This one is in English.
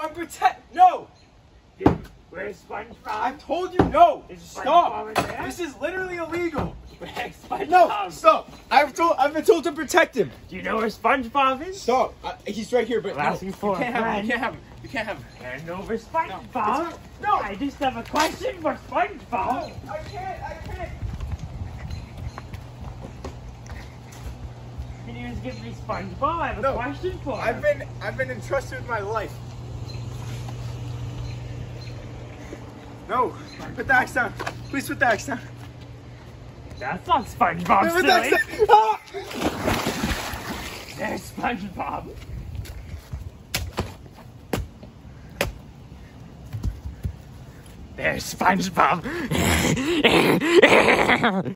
No! Where's SpongeBob? I've told you no! Is Stop! SpongeBob in there? This is literally illegal! Where's SpongeBob? No! Stop! I've been told to protect him! Do you know where SpongeBob is? Stop! He's right here, but I'm no. asking for You can't a have him. friend. You can't have him. You can't have him. Hand over SpongeBob. No! I just have a question for SpongeBob. I can't! Can you just give me SpongeBob? I have a question for him. I've been entrusted with my life. No! Put the axe down. Please put the axe down. That's not SpongeBob, Put the axe silly. down. Ah! There's SpongeBob. There's SpongeBob.